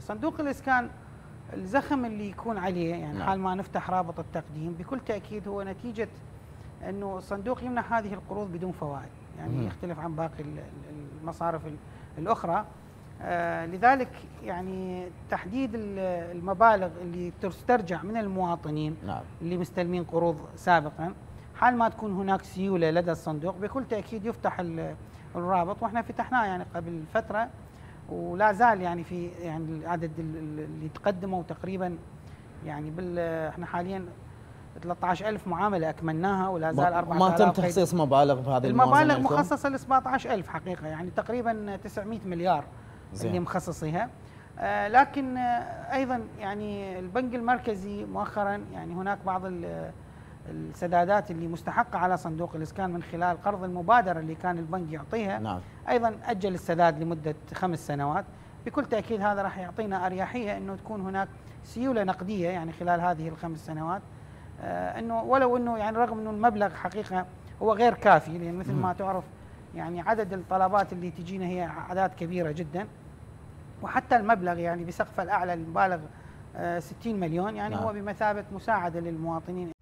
صندوق الإسكان الزخم اللي يكون عليه يعني نعم. حال ما نفتح رابط التقديم بكل تأكيد هو نتيجة أنه الصندوق يمنح هذه القروض بدون فوائد، يعني يختلف عن باقي المصارف الأخرى. لذلك يعني تحديد المبالغ اللي تسترجع من المواطنين نعم. اللي مستلمين قروض سابقا، حال ما تكون هناك سيولة لدى الصندوق بكل تأكيد يفتح الرابط، واحنا فتحناه يعني قبل فترة ولا زال يعني في يعني العدد اللي تقدموا تقريبا يعني احنا حاليا 13,000 معاملة أكملناها ولا زال 4,000. ما تم تخصيص مبالغ بهذه المبالغ مخصصة ل 17,000 حقيقة، يعني تقريبا 900 مليار زين. اللي مخصصيها. لكن أيضا يعني البنك المركزي مؤخرا يعني هناك بعض السدادات اللي مستحقة على صندوق الإسكان من خلال قرض المبادرة اللي كان البنك يعطيها. نعم. أيضا أجل السداد لمدة 5 سنوات. بكل تأكيد هذا راح يعطينا أريحية أنه تكون هناك سيولة نقدية يعني خلال هذه ال5 سنوات. أنه ولو أنه يعني رغم أنه المبلغ حقيقة هو غير كافي، لأن مثل ما تعرف يعني عدد الطلبات اللي تجينا هي أعداد كبيرة جدا، وحتى المبلغ يعني بسقفه الأعلى المبالغ 60 مليون يعني. نعم. هو بمثابة مساعدة للمواطنين